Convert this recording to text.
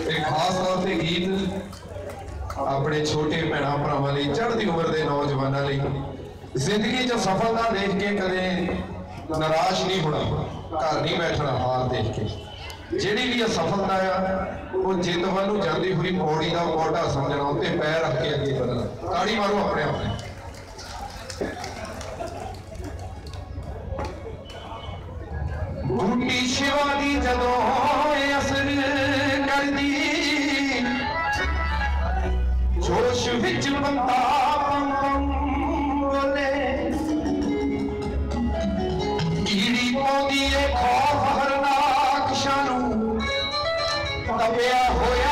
एक खास तौर पर गीत अपने छोटे भैन भरावां लई, चढ़ती उम्र के नौजवानों लई, जिंदगी च सफलता देख के कदे निराश नहीं होना, घर नहीं बैठना हार देख के। जिहड़ी भी असफलता है वो जिद वालों जाती हुई पौड़ी का पौधा समझना, उत्ते पैर रख के अगे बढ़ना। ताड़ी मारो अपने अपने। बूटी शिवा दी जदों असर करदी, जोश विच बंदा पम पम बोले, कीड़ी पौंदी है खौफ हरनाक शानू, दबिया होया